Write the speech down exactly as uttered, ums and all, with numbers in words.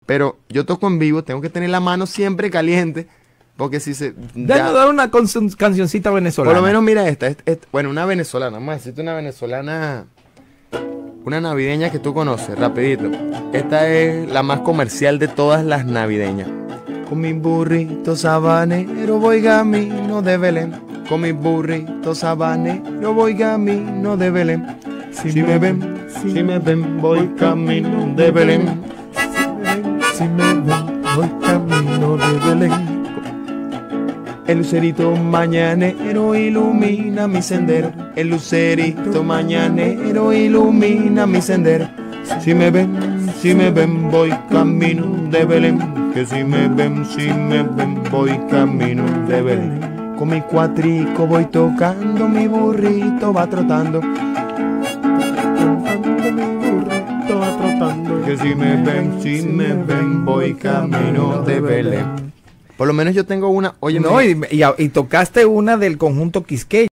Pero yo toco en vivo, tengo que tener la mano siempre caliente, porque si se... Déjanos dar una cancioncita venezolana. Por lo menos mira esta, es, es, bueno, una venezolana, vamos a decirte una venezolana, una navideña que tú conoces, rapidito. Esta es la más comercial de todas las navideñas. Con mi burrito sabanero voy camino de Belén. Con mi burrito sabanero voy camino de Belén. Si, si me ven, si, si me ven, voy camino de Belén. Si me ven, voy camino de Belén. El lucerito mañanero ilumina mi sendero. El lucerito mañanero ilumina mi sendero. Si me ven, si me ven, voy camino de Belén. Que si me ven, si me ven, voy camino de Belén. Con mi cuatrico voy tocando, mi burrito va trotando. Mi burrito va trotando. Que si me ven, si me ven, voy camino de Belén. Por lo menos yo tengo una... Oye, no, y, y, y tocaste una del conjunto Quisqueya.